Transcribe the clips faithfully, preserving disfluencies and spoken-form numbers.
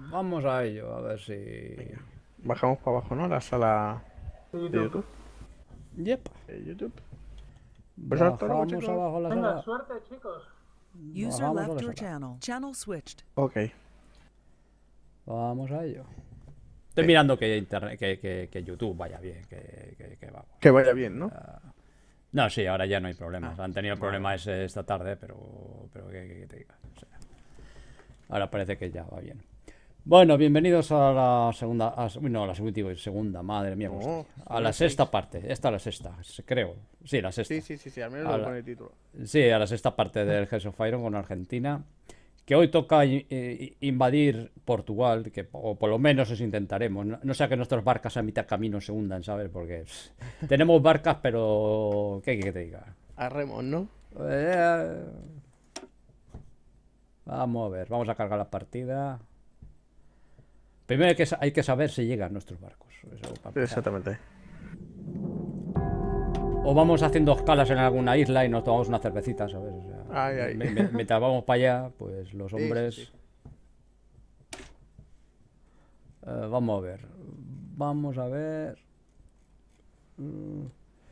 vamos a ello, a ver si... Venga. Bajamos para abajo, ¿no? La sala De de YouTube. YouTube. Yep. De YouTube. Pues hasta luego, Bajamos chicos. abajo la Venga, sala. suerte, chicos. User Bajamos a left la your sala. channel. Channel switched. Ok. Vamos a ello. Estoy mirando que, internet, que, que, que YouTube vaya bien, que, que, que vamos. Que vaya bien, ¿no? No, sí, ahora ya no hay problemas. Ah, Han tenido vale. problemas ese- esta tarde, pero, pero que, que- que te diga. O sea, ahora parece que ya va bien. Bueno, bienvenidos a la segunda, a, no, la segunda, segunda, madre mía, cómo No, estoy. son A la las sexta seis. parte. Esta es la sexta, creo. Sí, la sexta. Sí, sí, sí, sí, al menos A lo la- pone el título. Sí, a la sexta parte del Hearts of Iron con Argentina. Que hoy toca i- i- invadir Portugal, que, o por lo menos eso intentaremos. No, no sea que nuestras barcas a mitad camino se hundan, ¿sabes? Porque pff, tenemos barcas, pero... ¿Qué quieres que te diga? Arremos, ¿no? Eh, Vamos a ver, vamos a cargar la partida. Primero hay que, sa- hay que saber si llegan nuestros barcos. Eso para empezar. Exactamente. O vamos haciendo escalas en alguna isla y nos tomamos una cervecita, ¿sabes? O sea, Ay, ay. me- me- mientras vamos para allá, pues los Sí, sí, hombres... sí. Eh, vamos a ver. Vamos a ver. Mm.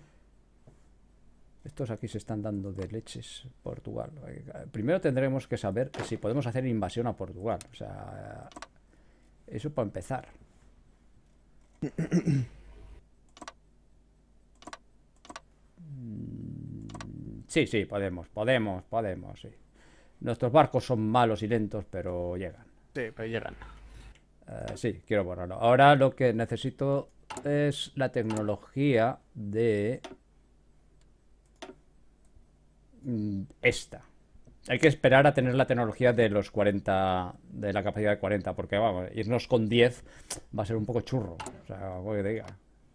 Estos aquí se están dando de leches, Portugal. Eh, Primero tendremos que saber si podemos hacer invasión a Portugal. O sea, eso para empezar. Mm, Sí, sí, podemos, podemos, podemos, sí. Nuestros barcos son malos y lentos, pero llegan. Sí, pero llegan. Eh, sí, quiero borrarlo. Ahora lo que necesito es la tecnología de mm, esta. Hay que esperar a tener la tecnología de los cuarenta, de la capacidad de cuarenta, porque vamos, irnos con diez va a ser un poco churro. O sea, algo que te diga.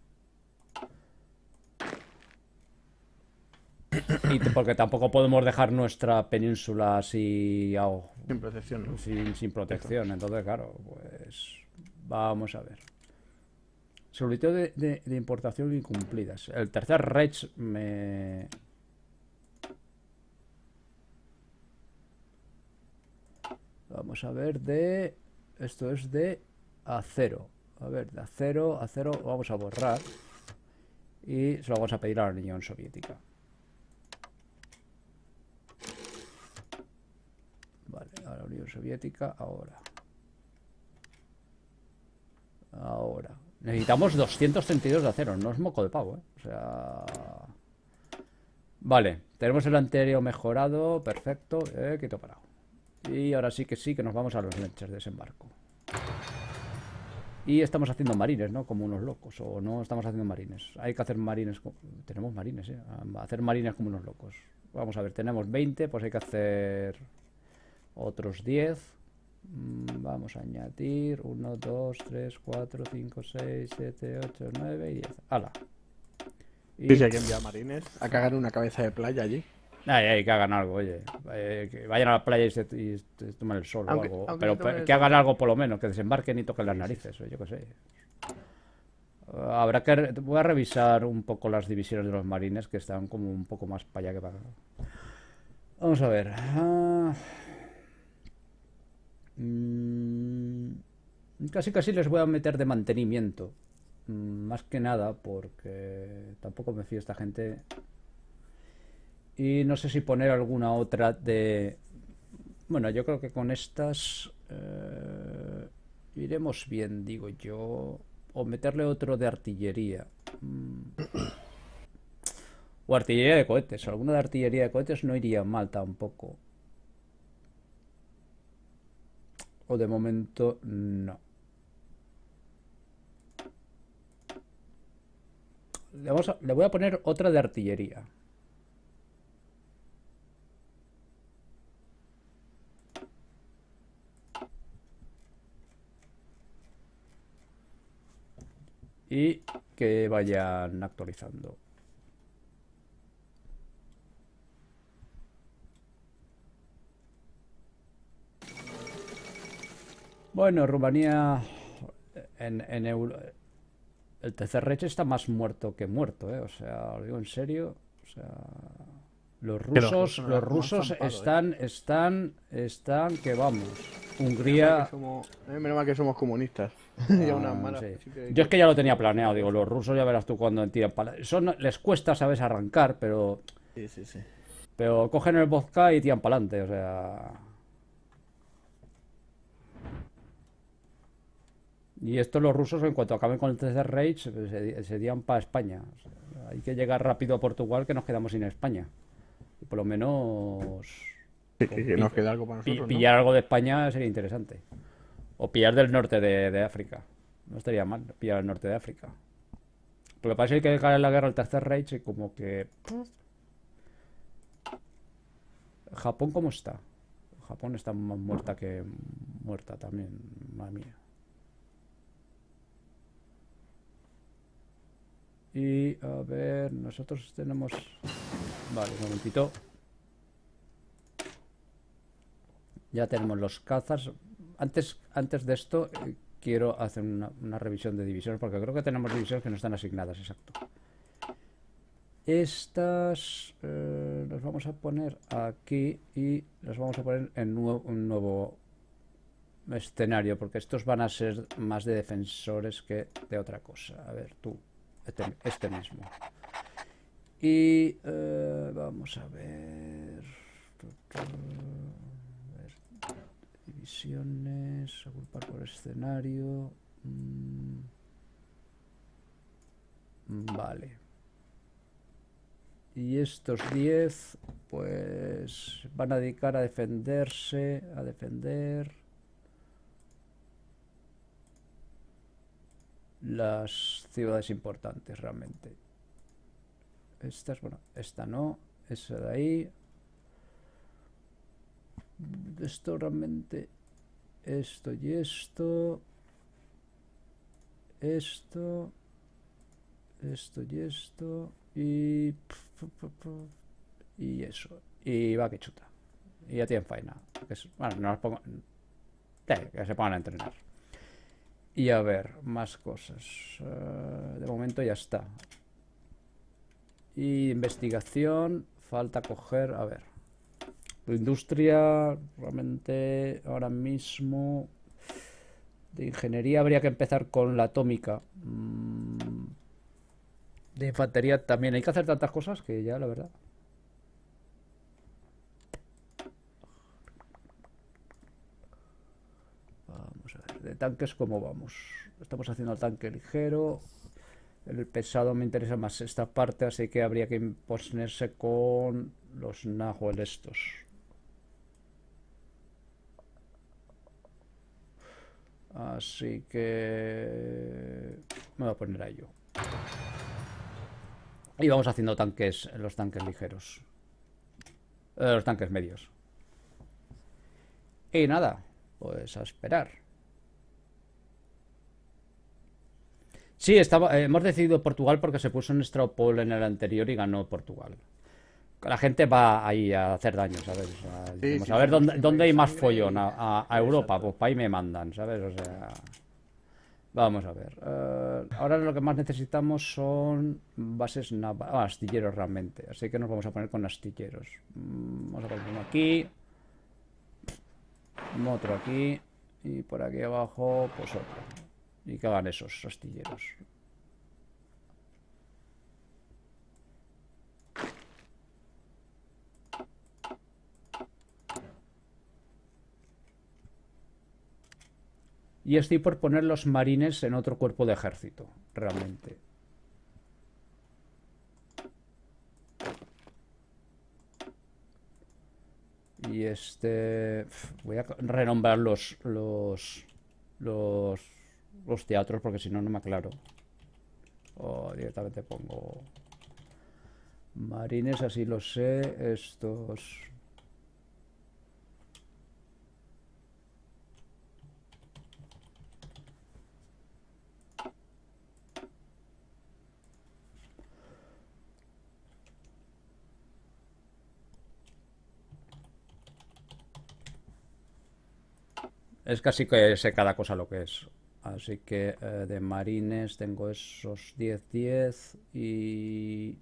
Y t- porque tampoco podemos dejar nuestra península así a- Sin protección, ¿no? sin, sin protección. Entonces, claro, pues vamos a ver. Solicitud de, de- de importación incumplidas. El tercer Reich me... Vamos a ver de... Esto es de acero. A ver, de acero, acero, lo vamos a borrar. Y se lo vamos a pedir a la Unión Soviética. Vale, a la Unión Soviética, ahora. Ahora. Necesitamos doscientos treinta y dos de acero, no es moco de pavo, ¿eh? O sea... Vale, tenemos el anterior mejorado, perfecto, eh, quito parado. Y ahora sí que sí que nos vamos a los lechos de desembarco. Y estamos haciendo marines, ¿no? Como unos locos, o no estamos haciendo marines. Hay que hacer marines, co- tenemos marines, ¿eh? Hacer marines como unos locos. Vamos a ver, tenemos veinte, pues hay que hacer otros diez. Mm, Vamos a añadir uno, dos, tres, cuatro, cinco, seis, siete, ocho, nueve y diez. ¡Hala! Y... Sí, sí, hay que enviar marines a cagar una cabeza de playa allí. Ay, ay, que hagan algo, oye. Eh, que vayan a la playa y se, y se tomen el sol Aunque- o algo. aunque Pero se tomen pe- el que sol. hagan algo por lo menos, que desembarquen y toquen las Sí, sí, narices, o yo qué sé. Eh, habrá que... re- Voy a revisar un poco las divisiones de los marines, que están como un poco más para allá que para acá. Vamos a ver. Ah, mm, Casi casi les voy a meter de mantenimiento. Mm, Más que nada porque tampoco me fío de esta gente. Y no sé si poner alguna otra de... Bueno, yo creo que con estas eh, iremos bien, digo yo. O meterle otro de artillería. Mm. O artillería de cohetes. Alguna de artillería de cohetes no iría mal tampoco. O de momento no. Le, vamos a- le voy a poner otra de artillería. Y que vayan actualizando. Bueno, Rumanía en, en Euro- el tercer Reich está más muerto que muerto, ¿eh? O sea, lo digo en serio. O sea, los Que los rusos, rusos los han rusos zampado, ¿eh? están, están, están, que vamos. Hungría... Somos, eh, menos mal que somos comunistas. Y a unas Ah, malas, sí. sí que- Yo es que ya lo tenía planeado, digo, los rusos ya verás tú cuando tiran para... Eso no- les cuesta, sabes, arrancar, pero... Sí, sí, sí. Pero cogen el vodka y tiran para adelante, o sea... Y estos los rusos, en cuanto acaben con el Tercer Reich, se, se tiran para España. O sea, hay que llegar rápido a Portugal, que nos quedamos sin España. Y por lo menos... Sí, que nos queda algo para pi- nosotros, ¿no? pillar algo de España sería interesante. O pillar del norte de, de África. No estaría mal pillar el norte de África. Lo que pasa es que declarar la guerra al Tercer Reich y como que... ¿Japón cómo está? Japón está más muerta que muerta también, madre mía. Y a ver, nosotros tenemos... Vale, un momentito. Ya tenemos los cazas. Antes, antes de esto, eh, quiero hacer una, una revisión de divisiones, porque creo que tenemos divisiones que no están asignadas, exacto. Estas eh, las vamos a poner aquí y las vamos a poner en nuevo, un nuevo escenario, porque estos van a ser más de defensores que de otra cosa. A ver, tú, este, este mismo. Y eh, vamos a ver... Divisiones, agrupar por escenario. Mm, vale. Y estos diez, pues van a dedicar a defenderse, a defender las ciudades importantes realmente. Estas, bueno, esta no, esa de ahí. Esto realmente, esto y esto, esto, esto y esto, y, y eso, y va que chuta, y ya tienen faena. Que es, bueno, no los pongo, eh, que se pongan a entrenar. Y a ver, más cosas. Uh, de momento ya está. Y investigación, falta coger, a ver. La industria, realmente ahora mismo de ingeniería habría que empezar con la atómica. De infantería también hay que hacer tantas cosas que ya, la verdad. Vamos a ver, de tanques cómo vamos. Estamos haciendo el tanque ligero. El pesado me interesa más esta parte, así que habría que imponerse con los Nahuel estos. Así que me voy a poner a ello. Y vamos haciendo tanques, los tanques ligeros. Eh, los tanques medios. Y nada, pues a esperar. Sí, estaba, eh, hemos decidido Portugal porque se puso en Stropol en el anterior y ganó Portugal. La gente va ahí a hacer daño, ¿sabes? O sea, Sí, decimos, sí, a ver sí, dónde, sí, dónde hay más sangre follón. y- A, a- a Europa, Exacto. pues para ahí me mandan, ¿sabes? O sea, vamos a ver. Eh, ahora lo que más necesitamos son bases navales, ah, astilleros realmente. Así que nos vamos a poner con astilleros. Mm, Vamos a poner uno aquí, otro aquí y por aquí abajo, pues otro. Y que hagan esos astilleros. Y estoy por poner los marines en otro cuerpo de ejército, realmente. Y este... Voy a renombrar los, los, los, los teatros porque si no, no me aclaro. O directamente pongo... Marines, así lo sé. Estos... Es casi que sé cada cosa lo que es. Así que eh, de marines tengo esos diez diez y...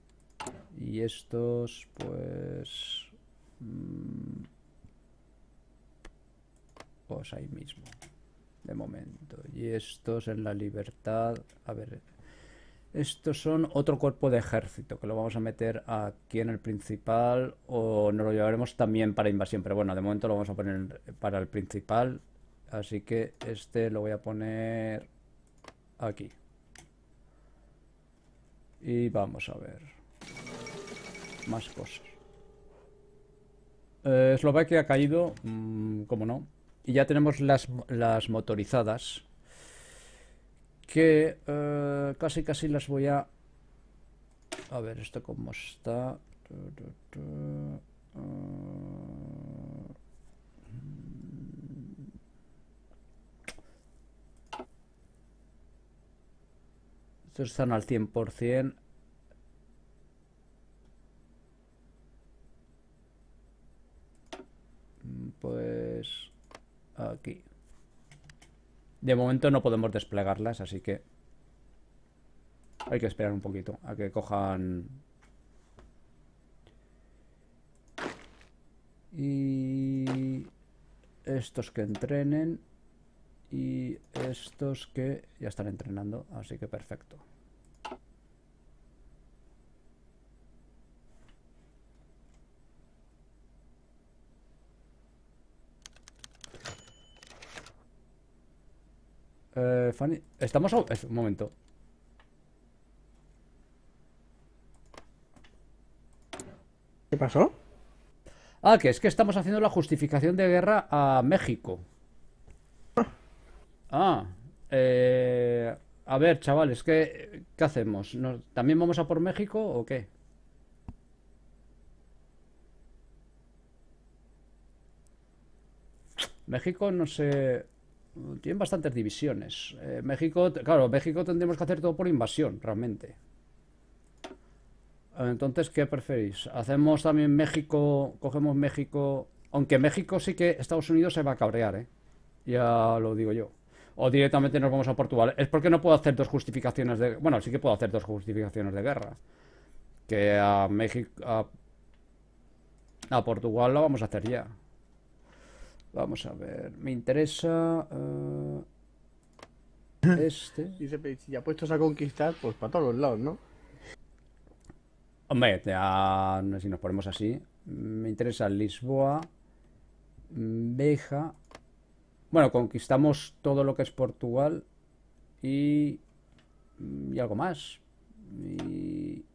Y estos, pues... mm, pues ahí mismo, de momento. Y estos en la Libertad, a ver, estos son otro cuerpo de ejército, que lo vamos a meter aquí en el principal, o nos lo llevaremos también para invasión, pero bueno, de momento lo vamos a poner para el principal, así que este lo voy a poner aquí. Y vamos a ver más cosas. Eh, Eslovaquia ha caído, mmm, como no. Y ya tenemos las, las motorizadas, que eh, casi casi las voy a... A ver, esto cómo está. Estos están al cien por cien. Pues aquí. De momento no podemos desplegarlas, así que hay que esperar un poquito a que cojan. Y estos que entrenen. Y estos que ya están entrenando, así que perfecto. Eh, Fanny, estamos a... Un momento. ¿Qué pasó? Ah, que es que estamos haciendo la justificación de guerra a México. Ah, eh, a ver, chavales, ¿qué, qué hacemos? ¿Nos- ¿También vamos a por México o qué? México, no sé, tienen bastantes divisiones. Eh, México, claro, México tendríamos que hacer todo por invasión, realmente. Entonces, ¿qué preferís? ¿Hacemos también México, cogemos México? Aunque México sí que Estados Unidos se va a cabrear, ¿eh? Ya lo digo yo. O directamente nos vamos a Portugal. Es porque no puedo hacer dos justificaciones de... Bueno, sí que puedo hacer dos justificaciones de guerra. Que a México... A, a Portugal lo vamos a hacer ya. Vamos a ver. Me interesa... eh, este... Dice, "Pero si ya puestos a conquistar, pues para todos los lados, ¿no?" Hombre, ya no sé si nos ponemos así. Me interesa Lisboa, Beja. Bueno, conquistamos todo lo que es Portugal y, y algo más. Y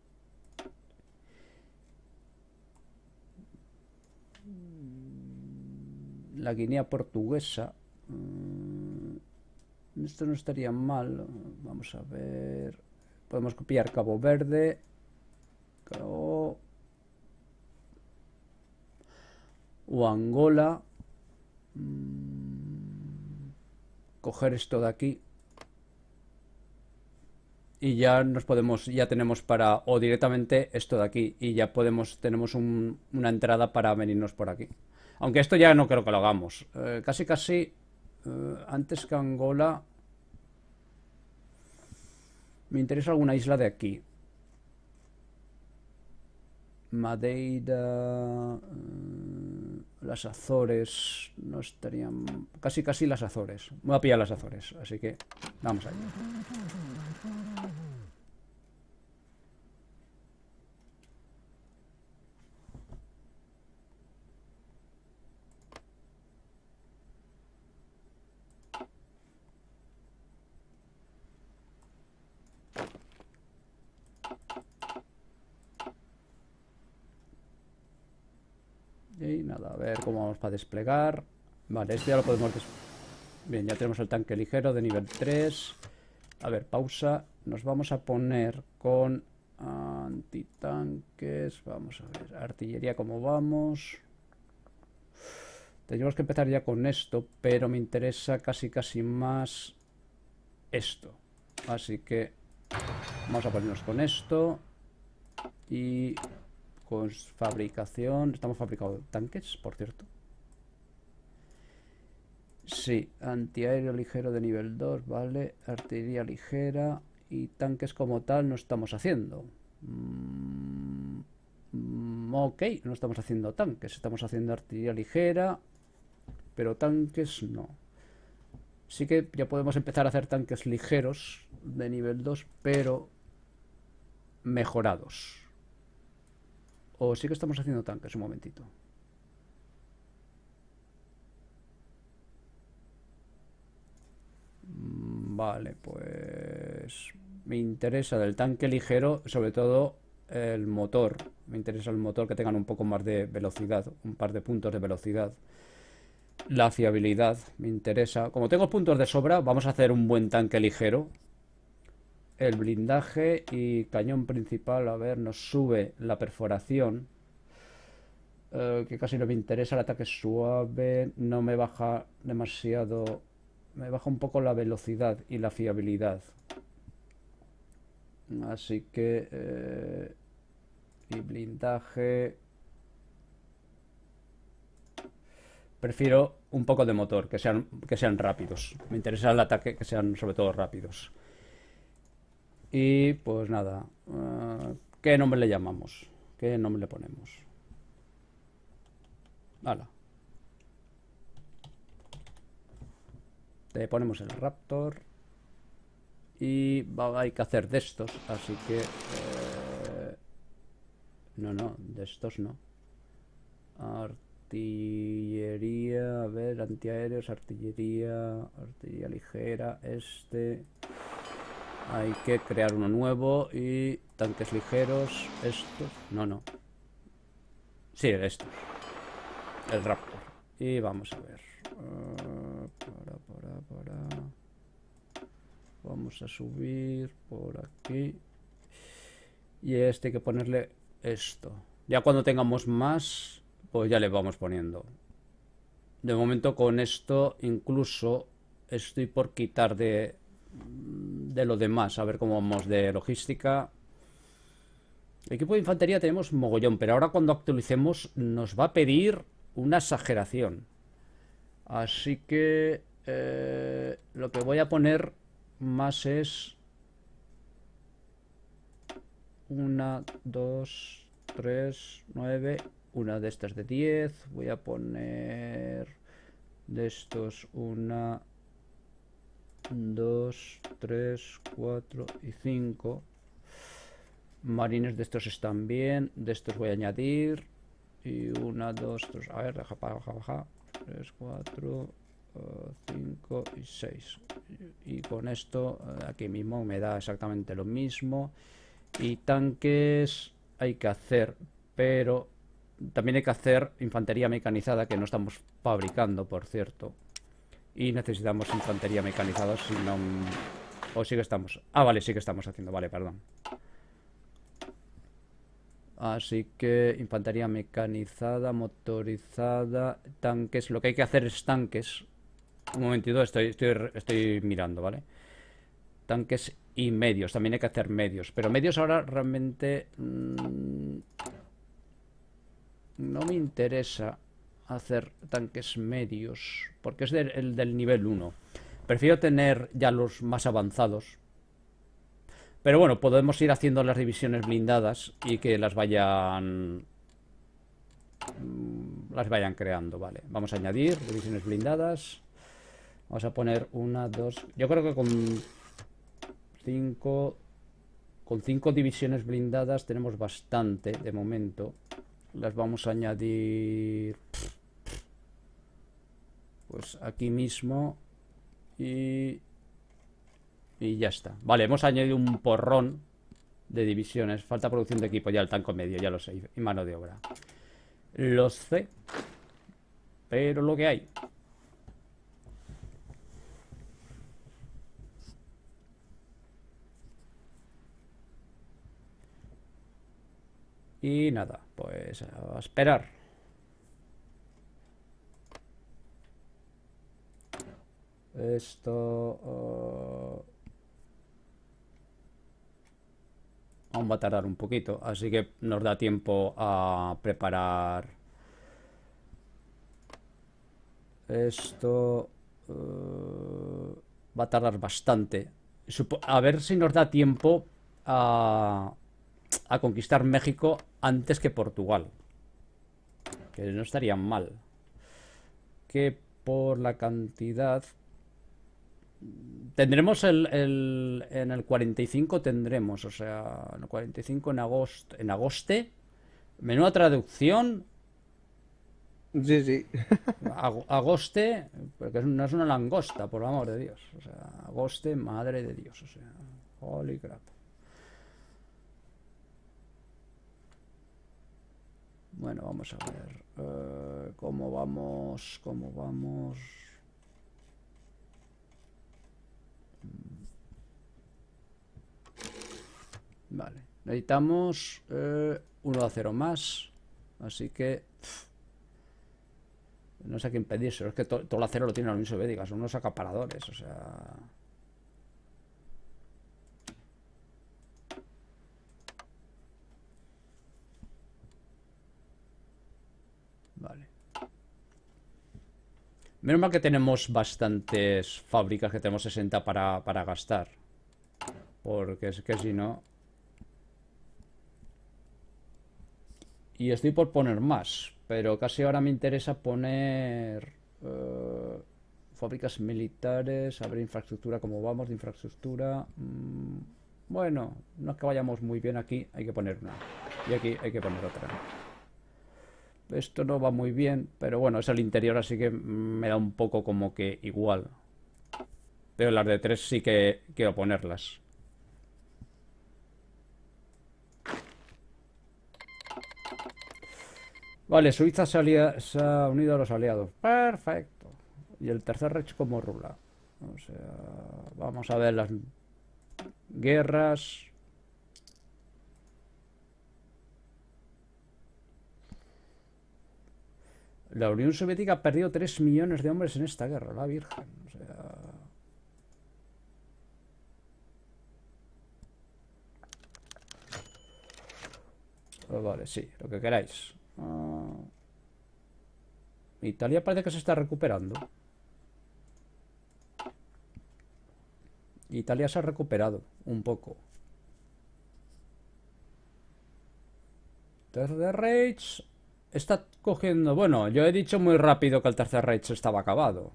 la Guinea portuguesa. mm, Esto no estaría mal. Vamos a ver. Podemos copiar Cabo Verde. O, o Angola. Mm, Coger esto de aquí. Y ya nos podemos, ya tenemos para, o directamente esto de aquí. Y ya podemos, tenemos un- una entrada para venirnos por aquí. Aunque esto ya no creo que lo hagamos. Eh, casi casi, eh, antes que Angola, me interesa alguna isla de aquí. Madeira, eh, las Azores, no estarían, casi casi las Azores. Voy a pillar las Azores, así que vamos allá. Y nada, a ver cómo vamos para desplegar. Vale, este ya lo podemos des... Bien, ya tenemos el tanque ligero de nivel tres. A ver, pausa. Nos vamos a poner con antitanques. Vamos a ver, artillería, ¿cómo vamos? Tenemos que empezar ya con esto, pero me interesa casi casi más esto. Así que vamos a ponernos con esto. Y con fabricación. Estamos fabricando tanques, por cierto. Sí, antiaéreo ligero de nivel dos, vale. Artillería ligera. Y tanques como tal no estamos haciendo. Mm, mm, ok, no estamos haciendo tanques. Estamos haciendo artillería ligera. pero tanques no. Sí que ya podemos empezar a hacer tanques ligeros de nivel dos, pero mejorados. O sí que estamos haciendo tanques, un momentito. Vale, pues me interesa del tanque ligero, sobre todo el motor. Me interesa el motor, que tengan un poco más de velocidad, un par de puntos de velocidad. La fiabilidad me interesa. Como tengo puntos de sobra, vamos a hacer un buen tanque ligero. El blindaje y cañón principal, a ver, nos sube la perforación, eh, que casi no me interesa. El ataque suave no me baja demasiado, me baja un poco la velocidad y la fiabilidad. Así que eh, y blindaje, prefiero un poco de motor, que sean, que sean rápidos. Me interesa el ataque, que sean sobre todo rápidos. Y pues nada, uh, ¿qué nombre le llamamos? ¿Qué nombre le ponemos? Hala. Le ponemos el Raptor. Y va, hay que hacer de estos, así que... Eh, no, no, de estos no. Artillería, a ver, antiaéreos, artillería, artillería ligera, este... Hay que crear uno nuevo y tanques ligeros, estos, no, no. Sí, estos. El Raptor. Y vamos a ver. Uh, para, para, para. Vamos a subir por aquí. Y este hay que ponerle esto. Ya cuando tengamos más, pues ya le vamos poniendo. De momento con esto incluso estoy por quitar de... de lo demás, a ver cómo vamos de logística. El equipo de infantería tenemos mogollón, pero ahora cuando actualicemos nos va a pedir una exageración. Así que eh, lo que voy a poner más es una, dos, tres, nueve, una de estas de diez. Voy a poner de estos una, dos, tres, cuatro y cinco. Marines de estos están bien. De estos voy a añadir. Y una, dos, tres. A ver, deja, baja, baja. tres, cuatro, cinco y seis. Y con esto, aquí mismo me da exactamente lo mismo. Y tanques hay que hacer, pero también hay que hacer infantería mecanizada, que no estamos fabricando, por cierto. Y necesitamos infantería mecanizada, si no... O sí que estamos... Ah, vale, sí que estamos haciendo, vale, perdón. Así que infantería mecanizada, motorizada, tanques. Lo que hay que hacer es tanques. Un momentito, estoy, estoy, estoy mirando, ¿vale? Tanques y medios, también hay que hacer medios. Pero medios ahora realmente... Mmm, no me interesa hacer tanques medios, porque es del, el del nivel uno. Prefiero tener ya los más avanzados. Pero bueno, podemos ir haciendo las divisiones blindadas y que las vayan... Las vayan creando, vale. Vamos a añadir divisiones blindadas. Vamos a poner una, dos... Yo creo que con cinco... Con cinco divisiones blindadas tenemos bastante de momento. Las vamos a añadir... Pues aquí mismo. Y... Y ya está. Vale, hemos añadido un porrón de divisiones. Falta producción de equipo, ya el tanque medio, ya lo sé. Y mano de obra. Lo sé. Pero lo que hay. Y nada, pues a esperar. Esto... Uh... aún va a tardar un poquito, así que nos da tiempo a preparar esto. Uh, va a tardar bastante. Supo a ver si nos da tiempo a, a conquistar México antes que Portugal, que no estaría mal. ¿Qué por la cantidad. Tendremos el, el- en el cuarenta y cinco tendremos, o sea, en el cuarenta y cinco en agosto, en agoste. Menuda traducción. Sí, sí. Ag- Agoste, porque no es una langosta, por el amor de Dios. O sea, agoste, madre de Dios. O sea, holy crap. Bueno, vamos a ver. eh, ¿Cómo vamos? ¿Cómo vamos? Vale. Necesitamos eh, uno a cero más. Así que... pff, no sé a quién pedírselo. Es que to- todo el acero lo tiene la Unión Soviética. Son unos acaparadores. O sea... Vale. Menos mal que tenemos bastantes fábricas, que tenemos sesenta para, para gastar. Porque es que si no... Y estoy por poner más, pero casi ahora me interesa poner eh, fábricas militares, a ver infraestructura, cómo vamos de infraestructura. Mm, bueno, no es que vayamos muy bien aquí, hay que poner una. Y aquí hay que poner otra. Esto no va muy bien, pero bueno, es el interior, así que me da un poco como que igual. Pero las de tres sí que quiero ponerlas. Vale, Suiza se, alia- se ha unido a los aliados. Perfecto. Y el tercer Reich como rula. O sea, vamos a ver las guerras. La Unión Soviética ha perdido tres millones de hombres en esta guerra, la Virgen. O sea... Pues vale, sí, lo que queráis. Ah, Italia parece que se está recuperando. Italia se ha recuperado un poco. Tercer Reich está cogiendo... Bueno, yo he dicho muy rápido que el Tercer Reich estaba acabado.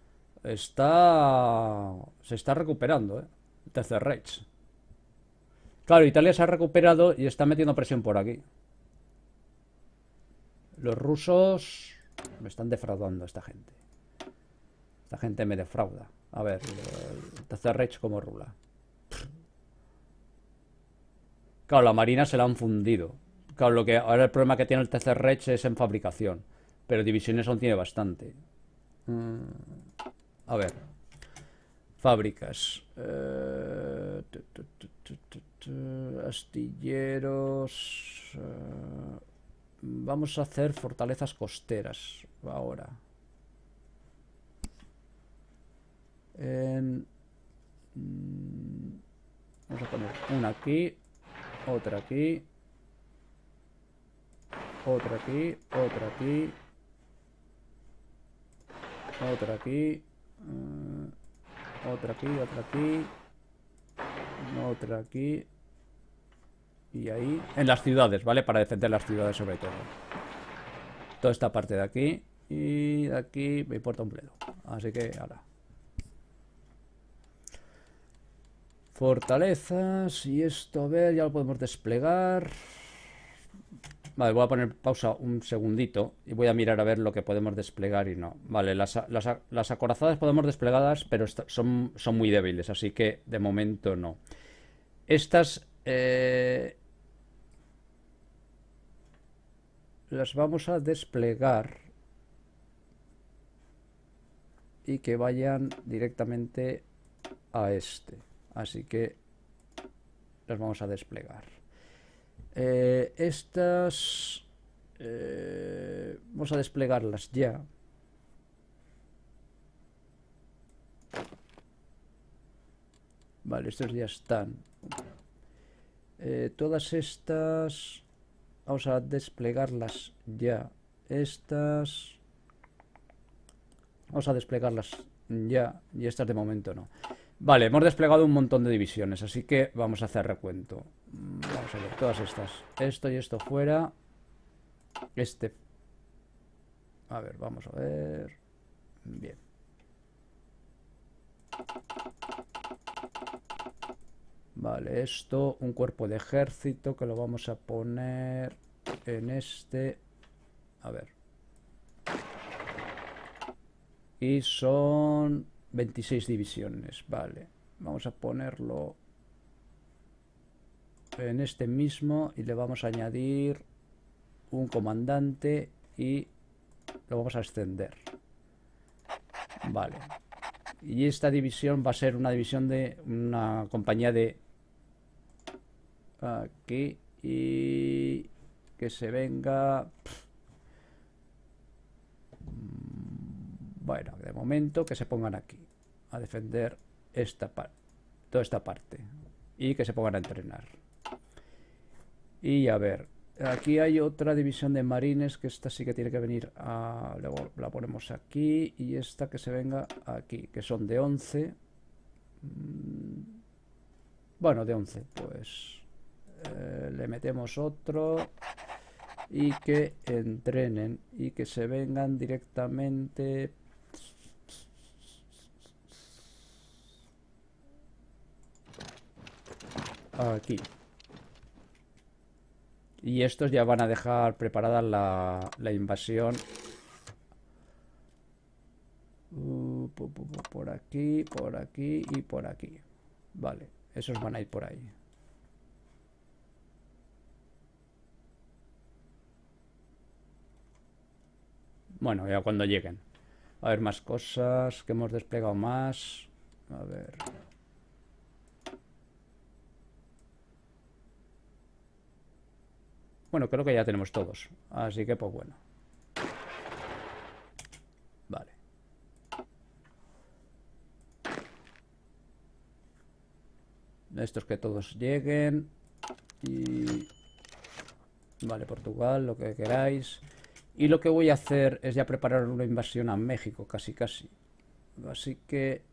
Está... Se está recuperando, ¿eh? El Tercer Reich. Claro, Italia se ha recuperado y está metiendo presión por aquí. Los rusos... Me están defraudando esta gente. Esta gente me defrauda. A ver, el Tercer Reich como rula. Claro, la marina se la han fundido. Claro, lo que ahora el problema que tiene el Tercer Reich es en fabricación. Pero divisiones aún tiene bastante. Mm, a ver. Fábricas. Eh, tu, tu, tu, tu, tu, tu, astilleros. eh, vamos a hacer fortalezas costeras ahora. En- mm, vamos a poner una aquí, otra aquí, otra aquí, otra aquí, otra aquí, eh, otra aquí, otra aquí, otra aquí y ahí. En las ciudades, ¿vale? Para defender las ciudades sobre todo. Toda esta parte de aquí y de aquí me importa un bledo. Así que, ahora. Fortalezas y esto, a ver, ya lo podemos desplegar. Vale, voy a poner pausa un segundito y voy a mirar a ver lo que podemos desplegar y no. Vale, las, las, las acorazadas podemos desplegadas, pero esta- son, son muy débiles, así que de momento no. Estas eh, las vamos a desplegar y que vayan directamente a este. Así que las vamos a desplegar. Eh, estas eh, vamos a desplegarlas ya. Vale, estos ya están. Eh, todas estas vamos a desplegarlas ya. Estas vamos a desplegarlas ya. Y estas de momento no. Vale, hemos desplegado un montón de divisiones, así que vamos a hacer recuento. Vamos a ver, todas estas. Esto y esto fuera. Este. A ver, vamos a ver. Bien. Vale, esto, un cuerpo de ejército que lo vamos a poner en este. A ver. Y son veintiséis divisiones. Vale, vamos a ponerlo en este mismo y le vamos a añadir un comandante y lo vamos a extender. Vale. Y esta división va a ser una división de una compañía de aquí y que se venga. Bueno, de momento que se pongan aquí a defender esta parte, toda esta parte, y que se pongan a entrenar. Y a ver, aquí hay otra división de marines que esta sí que tiene que venir a, luego la ponemos aquí, y esta que se venga aquí, que son de once. Bueno, de once, pues eh, le metemos otro y que entrenen y que se vengan directamente aquí. Y estos ya van a dejar preparada la, la invasión. Uh, por aquí, por aquí y por aquí. Vale, esos van a ir por ahí. Bueno, ya cuando lleguen. A ver, más cosas que hemos desplegado más. A ver. Bueno, creo que ya tenemos todos. Así que, pues bueno. Vale. Estos que todos lleguen. Y... Vale, Portugal, lo que queráis. Y lo que voy a hacer es ya preparar una invasión a México, casi casi. Así que...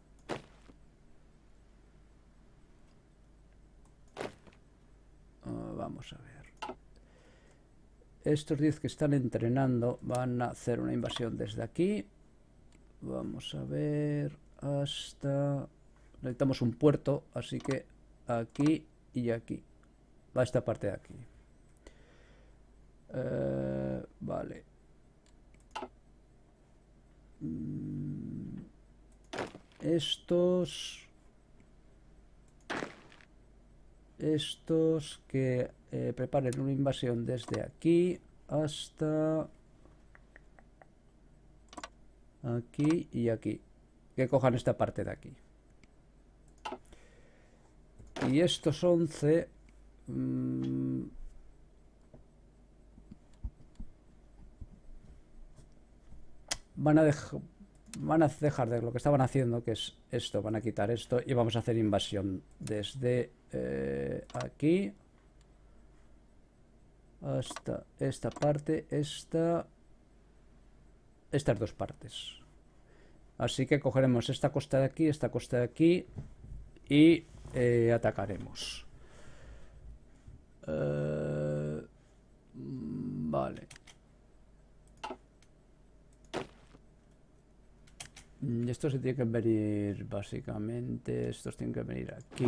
Uh, vamos a ver. Estos diez que están entrenando van a hacer una invasión desde aquí. Vamos a ver hasta... Necesitamos un puerto, así que aquí y aquí. Va esta parte de aquí. Uh, vale. Mm, estos... Estos que eh, preparen una invasión desde aquí hasta aquí y aquí. Que cojan esta parte de aquí. Y estos once... Mmm, van a dejar... Van a dejar de lo que estaban haciendo, que es esto, van a quitar esto y vamos a hacer invasión desde eh, aquí hasta esta parte, esta, estas dos partes. Así que cogeremos esta costa de aquí, esta costa de aquí y eh, atacaremos. Uh, vale. Estos se tienen que venir, básicamente, estos tienen que venir aquí.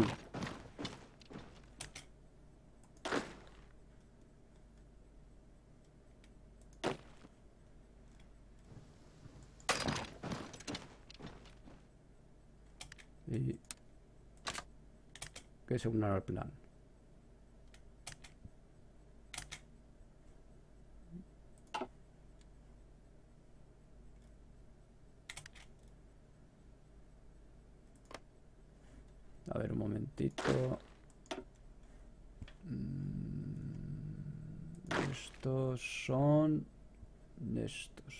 Y que se unan al plan. A ver, un momentito. Estos son estos.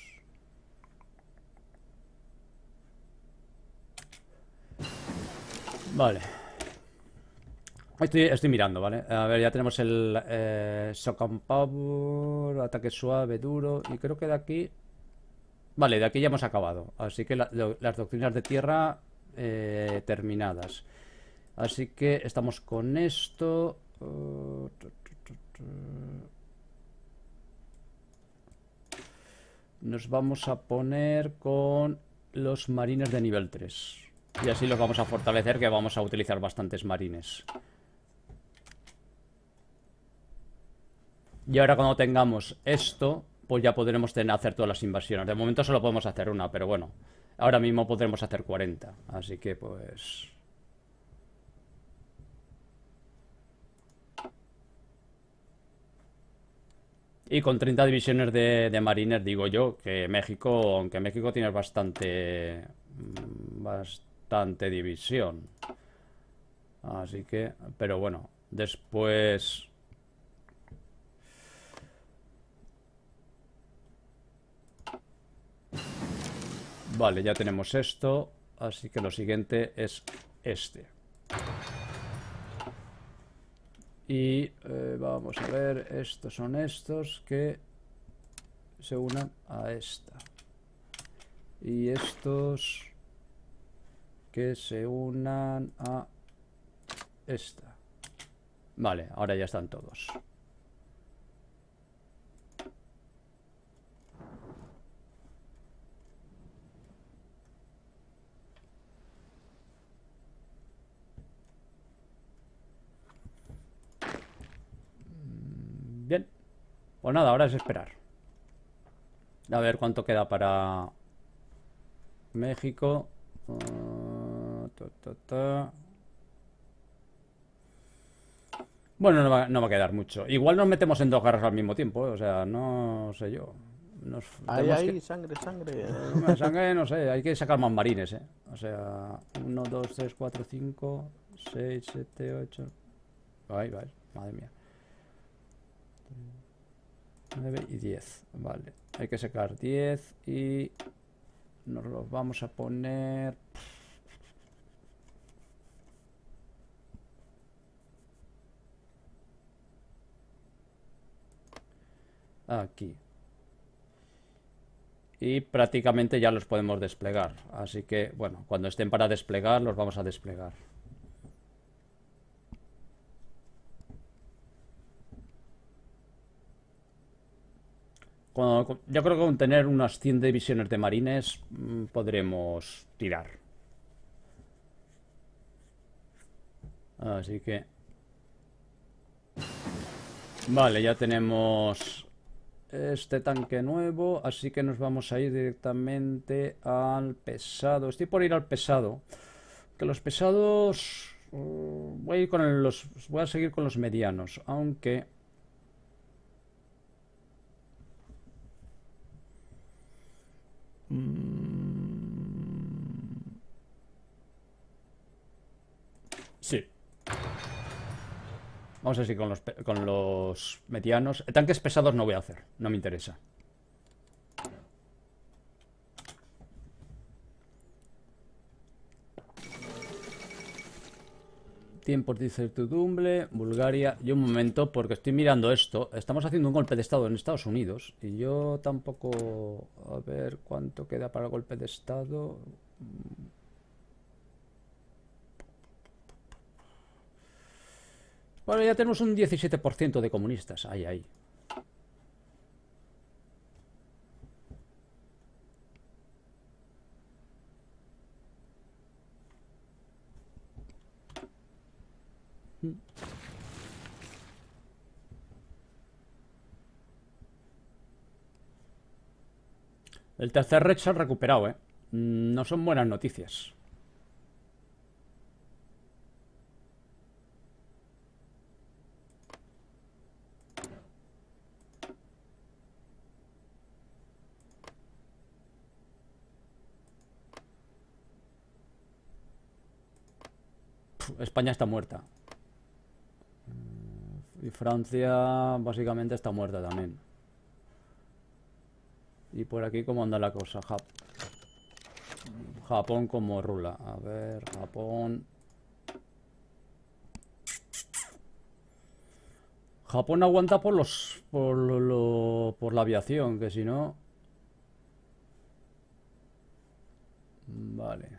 Vale. Estoy, estoy mirando, ¿vale? A ver, ya tenemos el eh, Shock and Power, ataque suave, duro. Y creo que de aquí... Vale, de aquí ya hemos acabado. Así que la, lo, las doctrinas de tierra eh, terminadas. Así que estamos con esto. nos vamos a poner con los marines de nivel tres. Y así los vamos a fortalecer, que vamos a utilizar bastantes marines. Y ahora cuando tengamos esto, pues ya podremos tener, hacer todas las invasiones. De momento solo podemos hacer una, pero bueno. Ahora mismo podremos hacer cuarenta. Así que pues... Y con treinta divisiones de, de marines, digo yo, que México, aunque México tiene bastante... Bastante división. Así que... Pero bueno, después... Vale, ya tenemos esto. Así que lo siguiente es este. Y eh, vamos a ver, estos son estos que se unan a esta. Y estos que se unan a esta. Vale, ahora ya están todos. Bien, pues nada, ahora es esperar. A ver cuánto queda para México. Uh, ta, ta, ta. Bueno, no va, no va a quedar mucho. Igual nos metemos en dos guerras al mismo tiempo, ¿eh? O sea, no sé yo. Nos, Ahí, ahí, que... sangre, sangre. Bueno, sangre, no sé, hay que sacar más marines, ¿eh? O sea, uno, dos, tres, cuatro, cinco, seis, siete, ocho. Ay, vale, madre mía. nueve y diez. Vale, hay que sacar diez y nos los vamos a poner aquí. Y prácticamente ya los podemos desplegar. Así que, bueno, cuando estén para desplegar, los vamos a desplegar. Cuando, yo creo que con tener unas cien divisiones de marines mmm, podremos tirar. Así que... Vale, ya tenemos este tanque nuevo, así que nos vamos a ir directamente al pesado. Estoy por ir al pesado. Que los pesados... Uh, voy a ir con los... Voy a seguir con los medianos, aunque... Sí. Vamos a seguir con los, con los medianos. Tanques pesados no voy a hacer, no me interesa. Tiempos de incertidumbre, Bulgaria. Yo un momento, porque estoy mirando esto. Estamos haciendo un golpe de estado en Estados Unidos. Y yo tampoco... A ver cuánto queda para el golpe de estado. Bueno, ya tenemos un diecisiete por ciento de comunistas. Ahí, ahí. El tercer Reich se ha recuperado, ¿eh? No son buenas noticias. España está muerta. Y Francia básicamente está muerta también. Y por aquí cómo anda la cosa. Jap Japón como rula. A ver, Japón. Japón aguanta por los por lo, lo, por la aviación, que si no. Vale.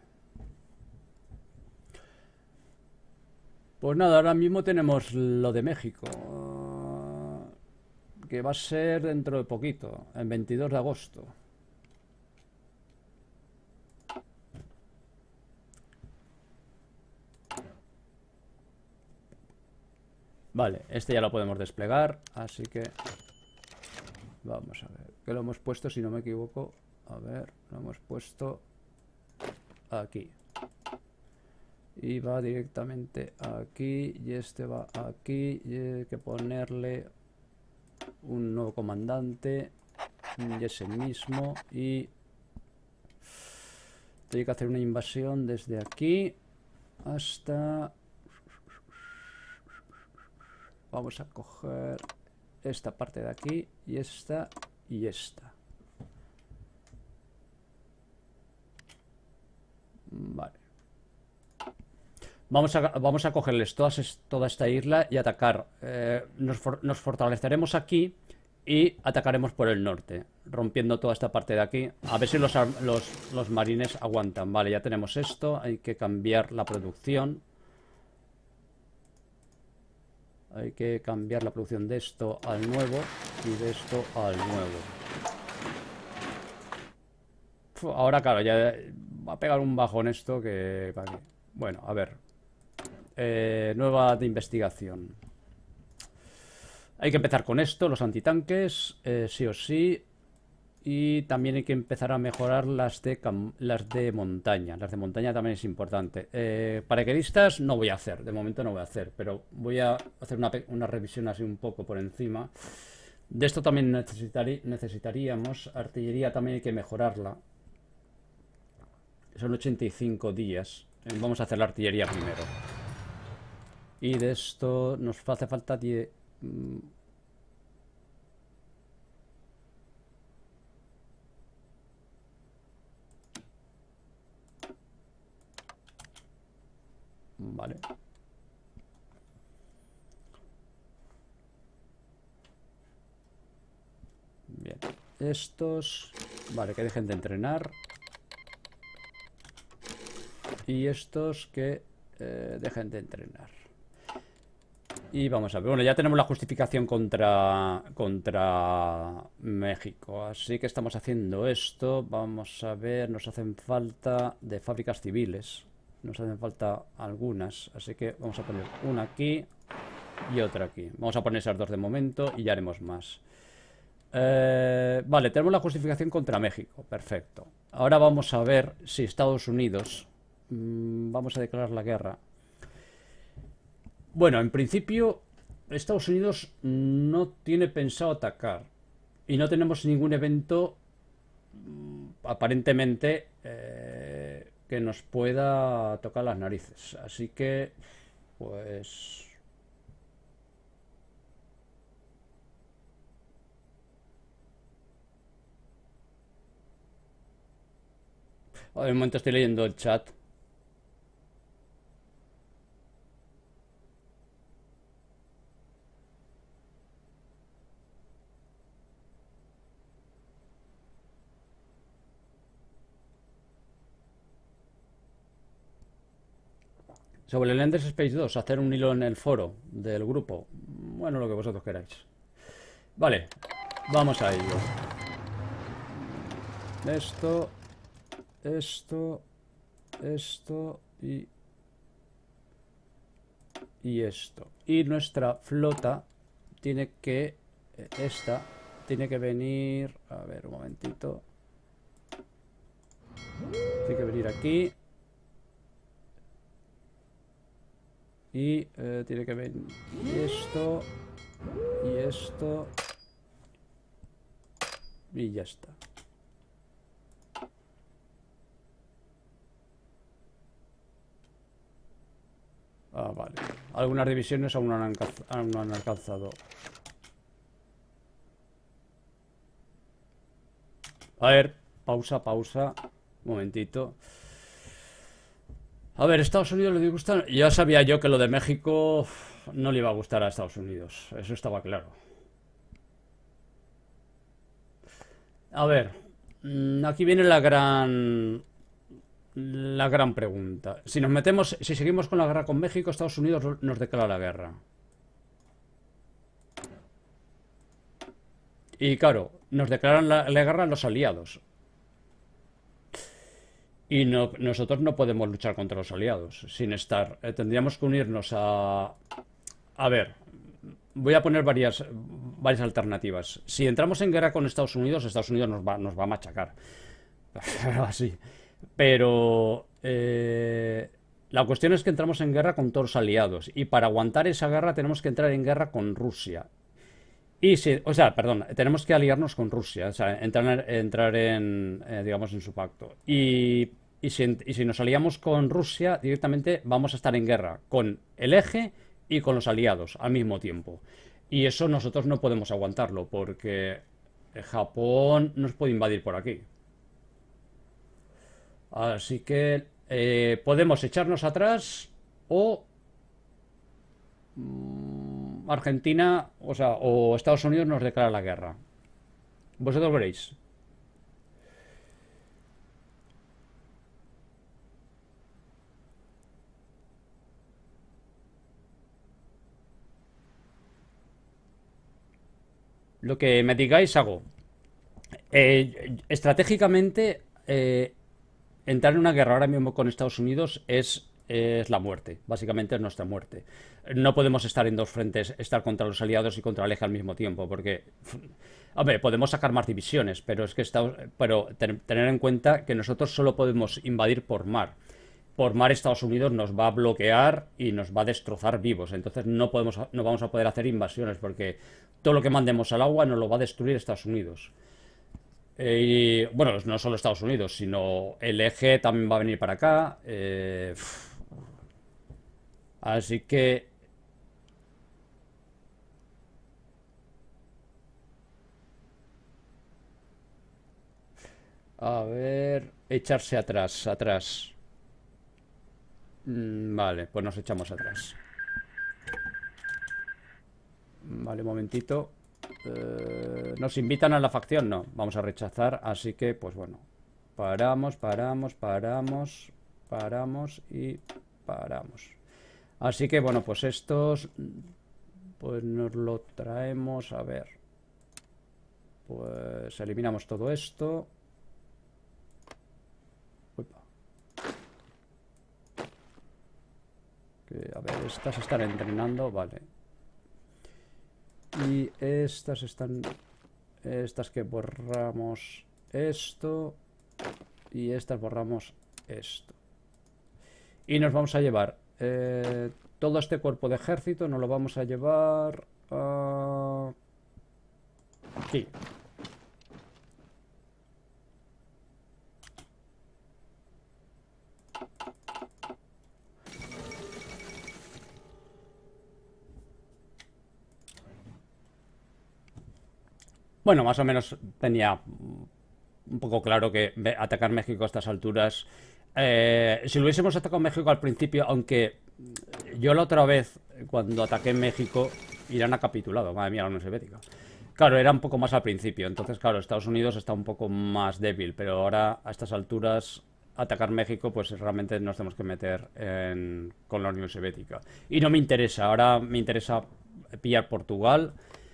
Pues nada, ahora mismo tenemos lo de México, que va a ser dentro de poquito, el veintidós de agosto. Vale, este ya lo podemos desplegar, así que vamos a ver, que lo hemos puesto, si no me equivoco, a ver, lo hemos puesto aquí y va directamente aquí y este va aquí y hay que ponerle un nuevo comandante y ese mismo y tengo que hacer una invasión desde aquí hasta... Vamos a coger esta parte de aquí y esta y esta. Vale. Vamos a, vamos a cogerles todas, toda esta isla y atacar. Eh, nos, for, nos fortaleceremos aquí y atacaremos por el norte, rompiendo toda esta parte de aquí. A ver si los, los, los marines aguantan. Vale, ya tenemos esto. Hay que cambiar la producción. Hay que cambiar la producción de esto al nuevo y de esto al nuevo. Uf, ahora, claro, ya va a pegar un bajón esto que... Bueno, a ver. Eh, nueva de investigación. Hay que empezar con esto, los antitanques, eh, sí o sí. Y también hay que empezar a mejorar las de, las de montaña. Las de montaña también es importante. Eh, paracaidistas no voy a hacer, de momento no voy a hacer. Pero voy a hacer una, una revisión así un poco por encima. De esto también necesitari, necesitaríamos. Artillería también hay que mejorarla. Son ochenta y cinco días. Vamos a hacer la artillería primero. Y de esto nos hace falta diez... Vale. Bien. Estos... Vale, que dejen de entrenar. Y estos que eh, dejen de entrenar. Y vamos a ver. Bueno, ya tenemos la justificación contra, contra México. Así que estamos haciendo esto. Vamos a ver. Nos hacen falta de fábricas civiles. Nos hacen falta algunas, así que vamos a poner una aquí y otra aquí. Vamos a poner esas dos de momento y ya haremos más. Eh, vale, tenemos la justificación contra México, perfecto. Ahora vamos a ver si Estados Unidos... Mmm, vamos a declarar la guerra. Bueno, en principio Estados Unidos no tiene pensado atacar. Y no tenemos ningún evento, aparentemente... Eh, que nos pueda tocar las narices. Así que, pues... De momento estoy leyendo el chat. Sobre el Endless Space dos, hacer un hilo en el foro del grupo. Bueno, lo que vosotros queráis. Vale, vamos a ello. Esto, esto, esto y... Y esto. Y nuestra flota tiene que... Esta tiene que venir... A ver, un momentito. Tiene que venir aquí. Y eh, tiene que venir esto y esto y ya está. Ah, vale. Algunas divisiones aún no han, aún no han alcanzado. A ver, pausa, pausa. Un momentito. A ver, Estados Unidos le gusta. Ya sabía yo que lo de México no le iba a gustar a Estados Unidos. Eso estaba claro. A ver, aquí viene la gran... La gran pregunta. Si nos metemos, si seguimos con la guerra con México, Estados Unidos nos declara la guerra. Y claro, nos declaran la, la guerra los aliados. Y no, nosotros no podemos luchar contra los aliados sin estar. Eh, tendríamos que unirnos a... A ver, voy a poner varias, varias alternativas. Si entramos en guerra con Estados Unidos, Estados Unidos nos va, nos va a machacar. Así. Pero eh, la cuestión es que entramos en guerra con todos los aliados. Y para aguantar esa guerra tenemos que entrar en guerra con Rusia. Y si, o sea, perdón, tenemos que aliarnos con Rusia, o sea, entrar, entrar en, eh, digamos, en su pacto. Y, y, si, y si nos aliamos con Rusia, directamente vamos a estar en guerra con el eje y con los aliados al mismo tiempo. Y eso nosotros no podemos aguantarlo, porque Japón nos puede invadir por aquí. Así que eh, podemos echarnos atrás o... Argentina, o sea, o Estados Unidos nos declara la guerra. Vosotros veréis. Lo que me digáis hago. Eh, estratégicamente, eh, entrar en una guerra ahora mismo con Estados Unidos es, es la muerte. Básicamente es nuestra muerte. No podemos estar en dos frentes, estar contra los aliados y contra el eje al mismo tiempo, porque, hombre, podemos sacar más divisiones, pero es que Estados, pero ten, tener en cuenta que nosotros solo podemos invadir por mar. Por mar Estados Unidos nos va a bloquear y nos va a destrozar vivos. Entonces no podemos, no vamos a poder hacer invasiones, porque todo lo que mandemos al agua nos lo va a destruir Estados Unidos. Eh, y, bueno, no solo Estados Unidos, sino el eje también va a venir para acá. Eh, así que... A ver, echarse atrás, atrás. Mm, vale, pues nos echamos atrás. Vale, un momentito. Eh, ¿Nos invitan a la facción? No, vamos a rechazar, así que, pues bueno. Paramos, paramos, paramos, paramos y paramos. Así que, bueno, pues estos... Pues nos lo traemos, a ver. Pues eliminamos todo esto. Que, a ver, estas están entrenando, vale. Y estas están... Estas que borramos esto. Y estas borramos esto. Y nos vamos a llevar eh, todo este cuerpo de ejército, nos lo vamos a llevar a... aquí. Bueno, más o menos tenía un poco claro que atacar México a estas alturas... Eh, si lo hubiésemos atacado México al principio, aunque yo la otra vez, cuando ataqué México, Irán ha capitulado. Madre mía, la Unión Soviética. Claro, era un poco más al principio. Entonces, claro, Estados Unidos está un poco más débil. Pero ahora, a estas alturas, atacar México, pues realmente nos tenemos que meter en, con la Unión Soviética. Y no me interesa. Ahora me interesa pillar Portugal.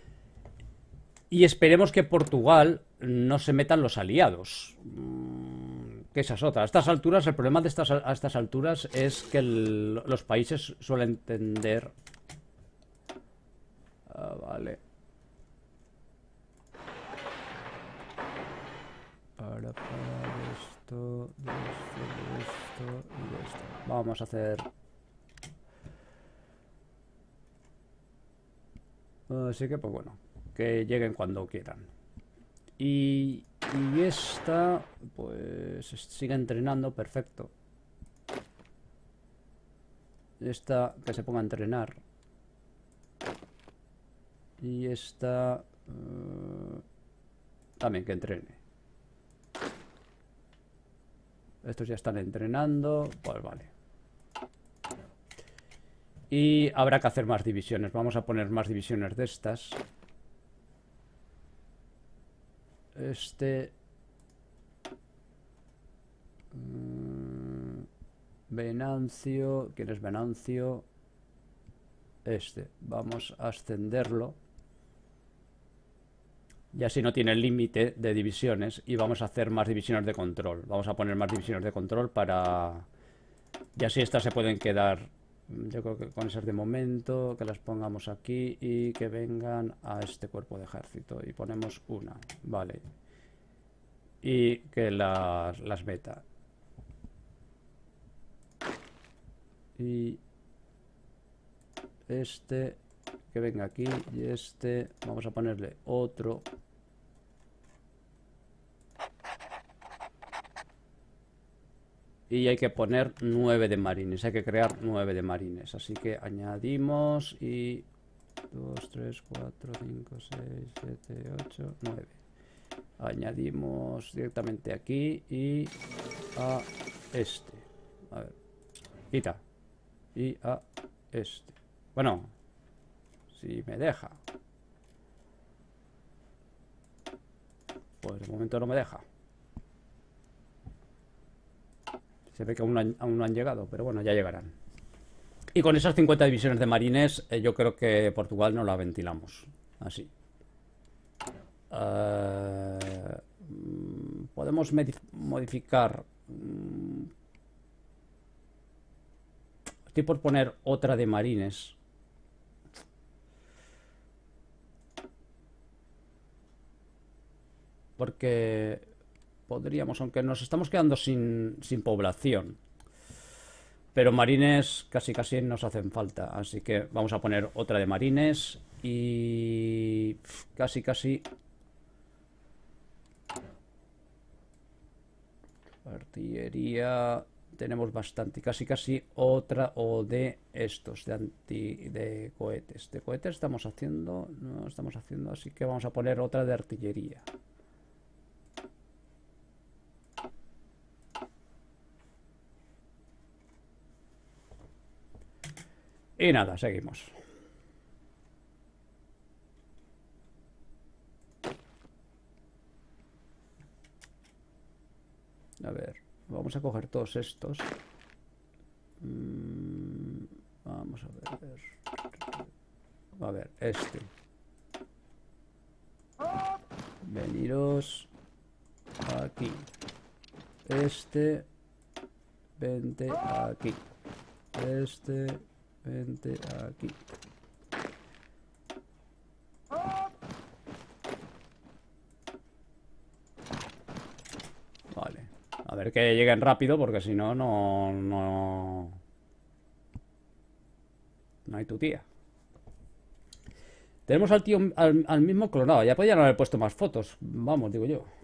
Y esperemos que Portugal no se metan los aliados. Que esa es otra. A estas alturas, el problema de estas, a estas alturas es que el, los países suelen tender... Ah, vale. Ahora para esto, de esto, de esto y de esto. Vamos a hacer... Así que, pues bueno, que lleguen cuando quieran. Y, y esta, pues sigue entrenando, perfecto. Esta, que se ponga a entrenar. Y esta, uh, también que entrene. Estos ya están entrenando, pues vale. Y habrá que hacer más divisiones. Vamos a poner más divisiones de estas. Este... Venancio. ¿Quién es Venancio? Este. Vamos a ascenderlo. Y así no tiene límite de divisiones. Y vamos a hacer más divisiones de control. Vamos a poner más divisiones de control para... Y así estas se pueden quedar Yo creo que con esas de momento, que las pongamos aquí y que vengan a este cuerpo de ejército. Y ponemos una, vale. Y que las, las meta. Y este, que venga aquí. Y este, vamos a ponerle otro. Y hay que poner nueve de marines. Hay que crear nueve de marines. Así que añadimos y... dos, tres, cuatro, cinco, seis, siete, ocho, nueve. Añadimos directamente aquí y a este. A ver. Quita. Y a este. Bueno. Si me deja. Pues de momento no me deja. Se ve que aún no, han, aún no han llegado, pero bueno, ya llegarán. Y con esas cincuenta divisiones de marines, eh, yo creo que Portugal no la ventilamos. Así. Uh, podemos modificar. Estoy por poner otra de marines. Porque... podríamos, aunque nos estamos quedando sin, sin población. Pero marines casi casi nos hacen falta. Así que vamos a poner otra de marines. Y casi casi... artillería... tenemos bastante. Casi casi otra o de estos, de anti... de cohetes. De cohetes estamos haciendo... no estamos haciendo, así que vamos a poner otra de artillería. Y nada, seguimos. A ver, vamos a coger todos estos. Mm, vamos a ver. A ver, este. Veniros aquí. Este. Vente aquí. Este. Vente aquí. Vale. A ver que lleguen rápido, porque si no, no... No, no hay tu tía. Tenemos al tío, al, al mismo clonado. Ya podían haber puesto más fotos. Vamos, digo yo.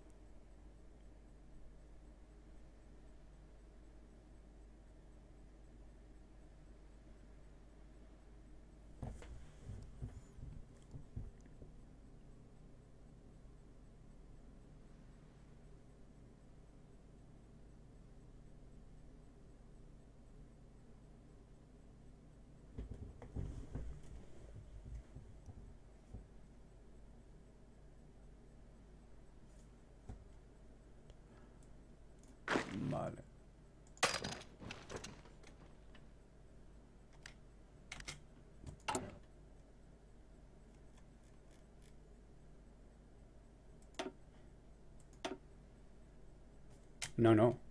Vale. No, no.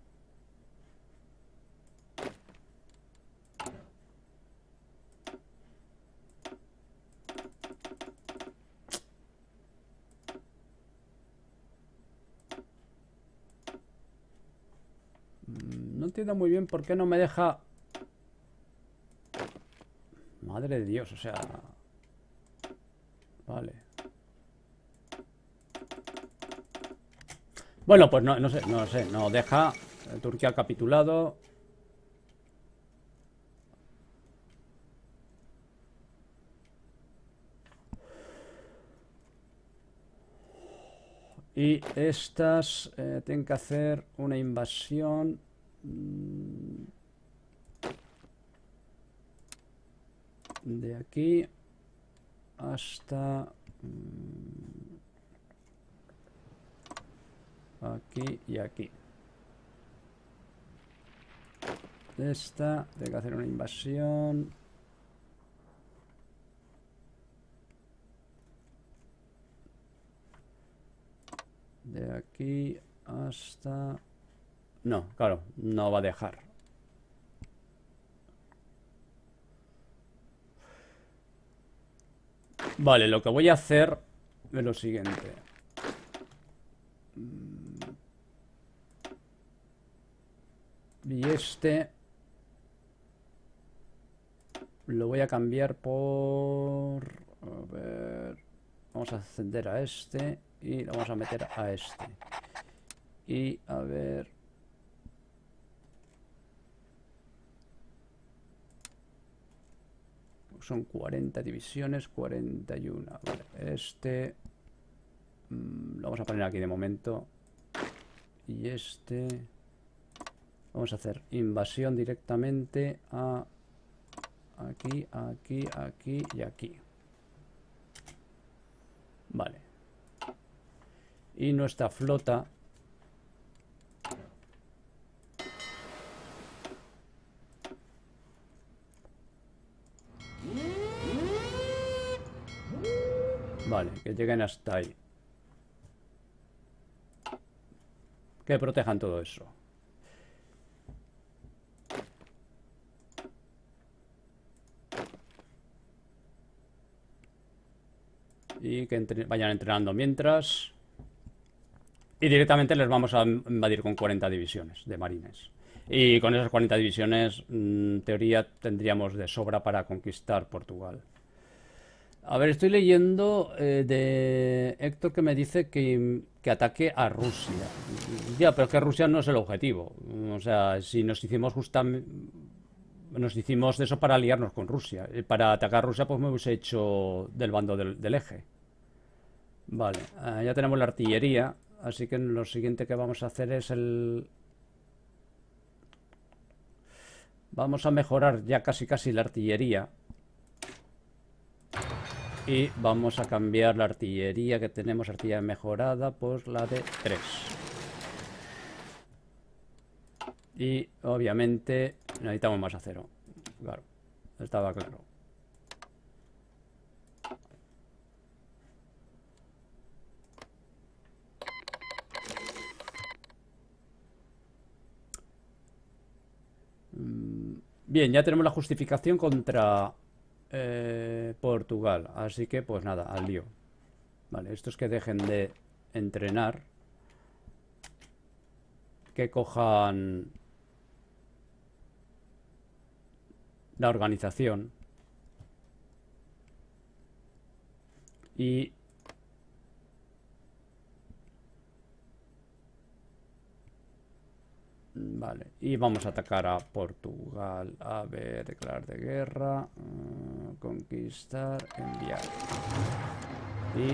No entiendo muy bien por qué no me deja... Madre de Dios, o sea... Vale. Bueno, pues no, no sé, no sé, no deja. Turquía ha capitulado. Y estas eh, tienen que hacer una invasión. De aquí hasta... aquí y aquí. Esta, tengo que hacer una invasión. De aquí hasta... No, claro, no va a dejar. Vale, lo que voy a hacer es lo siguiente. Y este lo voy a cambiar por... A ver... Vamos a ascender a este y lo vamos a meter a este. Y a ver... Son cuarenta divisiones, cuarenta y uno. Vale, este... Mmm, lo vamos a poner aquí de momento. Y este... Vamos a hacer invasión directamente a... Aquí, aquí, aquí y aquí. Vale. Y nuestra flota... Vale, que lleguen hasta ahí. Que protejan todo eso. Y que entre, vayan entrenando mientras. Y directamente les vamos a invadir con cuarenta divisiones de marines. Y con esas cuarenta divisiones, en teoría, tendríamos de sobra para conquistar Portugal. A ver, estoy leyendo eh, de Héctor que me dice que, que ataque a Rusia. Ya, pero es que Rusia no es el objetivo. O sea, si nos hicimos justamente... Nos hicimos de eso para aliarnos con Rusia. Para atacar a Rusia, pues me hubiese hecho del bando del, del eje. Vale, eh, ya tenemos la artillería. Así que lo siguiente que vamos a hacer es el... Vamos a mejorar ya casi casi la artillería. Y vamos a cambiar la artillería que tenemos, artillería mejorada, por la de tres. Y obviamente necesitamos más acero. Claro, estaba claro. Bien, ya tenemos la justificación contra eh, Portugal. Así que pues nada, al lío. Vale, estos que dejen de entrenar. Que cojan la organización. Y vale, y vamos a atacar a Portugal. A ver, declarar de guerra, uh, conquistar, enviar. Y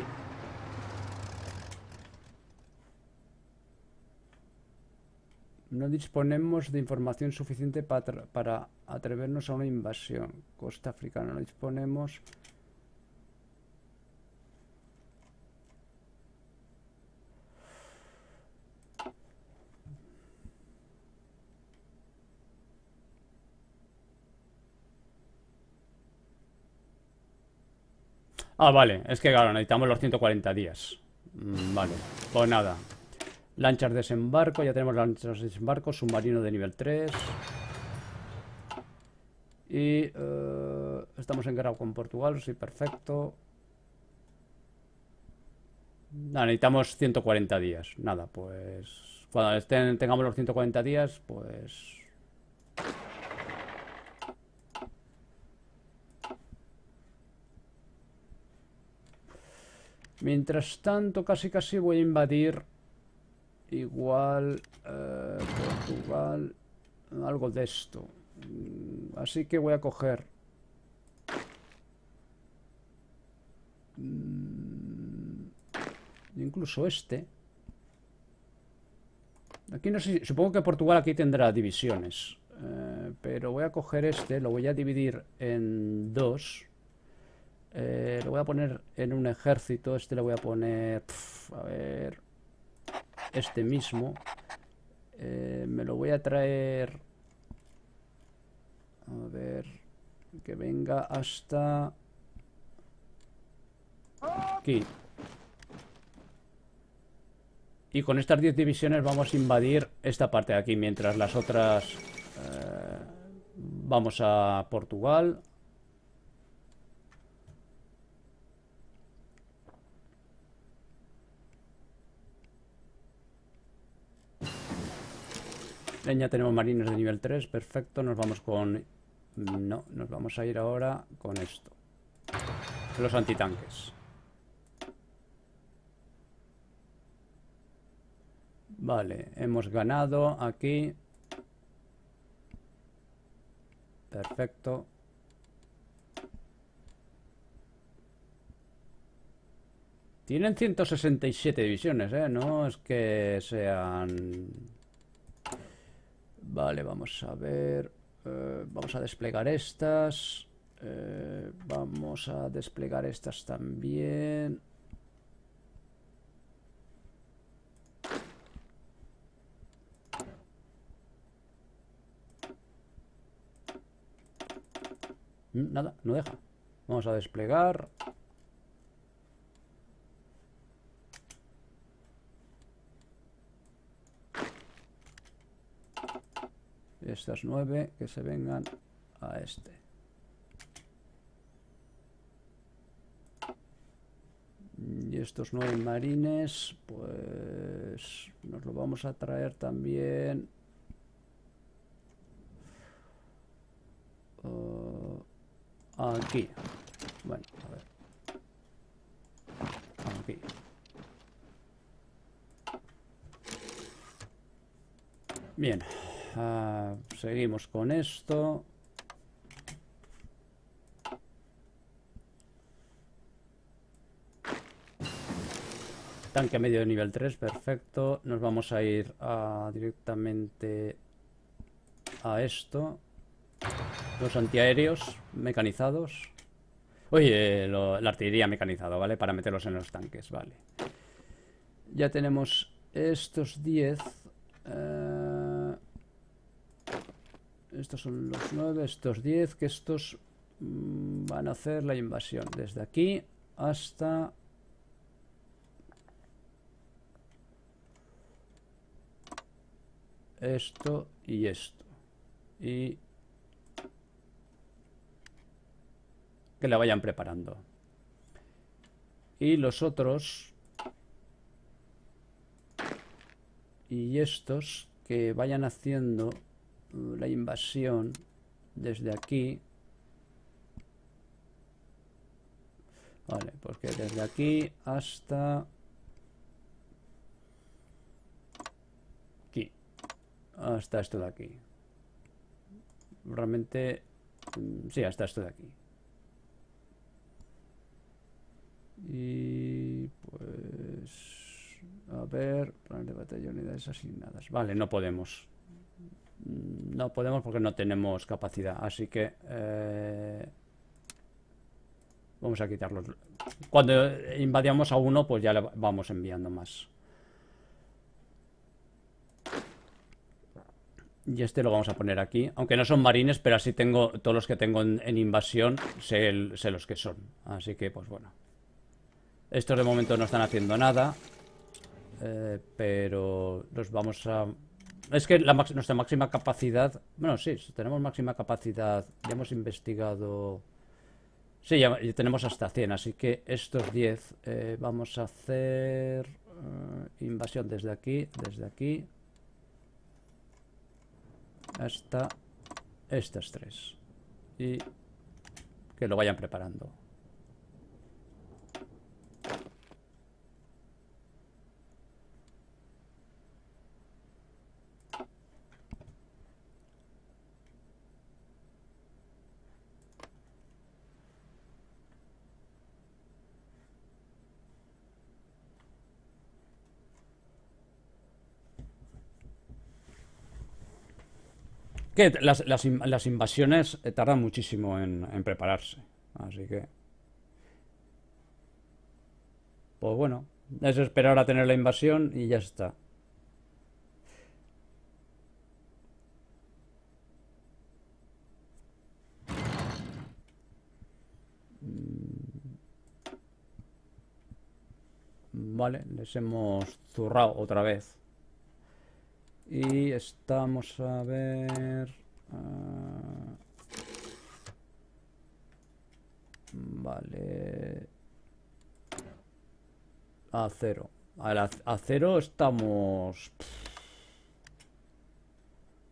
no disponemos de información suficiente para, para atrevernos a una invasión. Costa africana, no disponemos. Ah, vale, es que claro, necesitamos los ciento cuarenta días. Mm, vale, pues nada. Lanchas de desembarco, ya tenemos lanchas de desembarco, submarino de nivel tres. Y uh, estamos en guerra con Portugal, sí, perfecto. Nada, necesitamos ciento cuarenta días. Nada, pues cuando estén, tengamos los ciento cuarenta días, pues... Mientras tanto, casi casi voy a invadir igual eh, Portugal, algo de esto. Así que voy a coger incluso este. Aquí no sé, supongo que Portugal aquí tendrá divisiones, eh, pero voy a coger este, lo voy a dividir en dos. Eh, lo voy a poner en un ejército. Este le voy a poner, pf, a ver, este mismo. Eh, me lo voy a traer, a ver, que venga hasta aquí. Y con estas diez divisiones vamos a invadir esta parte de aquí, mientras las otras eh, vamos a Portugal. Leña tenemos marines de nivel tres, perfecto. Nos vamos con... No, nos vamos a ir ahora con esto. Los antitanques. Vale, hemos ganado aquí. Perfecto. Tienen ciento sesenta y siete divisiones, ¿eh? No es que sean... Vale, vamos a ver... Eh, vamos a desplegar estas. Eh, vamos a desplegar estas también. Nada, no deja. Vamos a desplegar. Estas nueve que se vengan a este. Y estos nueve marines, pues nos lo vamos a traer también. Uh, aquí. Bueno, a ver. Aquí. Bien. Uh, seguimos con esto. Tanque medio de nivel tres, perfecto. Nos vamos a ir a, directamente a esto. Los antiaéreos mecanizados. Oye, lo, la artillería mecanizada, ¿vale? Para meterlos en los tanques, vale. Ya tenemos estos diez. Uh, estos son los nueve, estos diez, que estos mmm, van a hacer la invasión desde aquí hasta... esto y esto. Y... que la vayan preparando. Y los otros... y estos que vayan haciendo la invasión desde aquí. Vale, pues que desde aquí hasta aquí, hasta esto de aquí. Realmente, sí, hasta esto de aquí. Y pues, a ver, plan de batalla, unidades asignadas. Vale, no podemos. No podemos porque no tenemos capacidad, así que eh, vamos a quitarlos. Cuando invadamos a uno, pues ya le vamos enviando más. Y este lo vamos a poner aquí, aunque no son marines, pero así tengo todos los que tengo en, en invasión, sé, el, sé los que son. Así que, pues bueno. Estos de momento no están haciendo nada, eh, pero los vamos a... Es que la, nuestra máxima capacidad... Bueno, sí, tenemos máxima capacidad. Ya hemos investigado... Sí, ya, ya tenemos hasta cien, así que estos diez eh, vamos a hacer... Uh, invasión desde aquí, desde aquí... hasta estas tres. Y que lo vayan preparando. Que las, las, las invasiones tardan muchísimo en, en prepararse. Así que... pues bueno, es esperar a tener la invasión y ya está. Vale, les hemos zurrado otra vez. Y estamos a ver... Uh, vale... Acero. A cero estamos...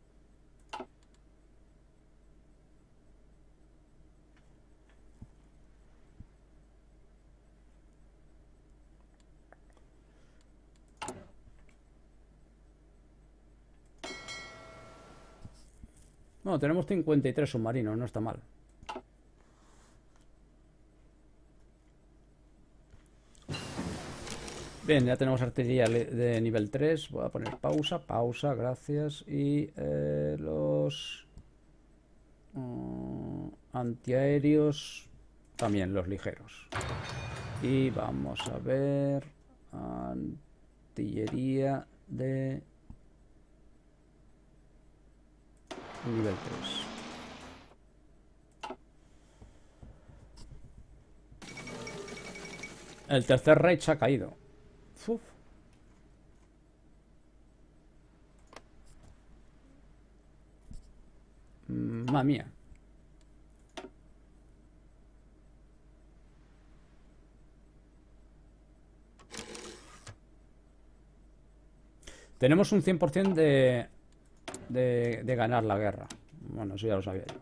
No, tenemos cincuenta y tres submarinos, no está mal. Bien, ya tenemos artillería de nivel tres. Voy a poner pausa, pausa, gracias. Y eh, los uh, antiaéreos, también los ligeros. Y vamos a ver artillería de nivel tres. El tercer Reich ha caído. Uf. Mamma mía. Tenemos un cien por cien de, de, de ganar la guerra. Bueno, eso ya lo sabía yo.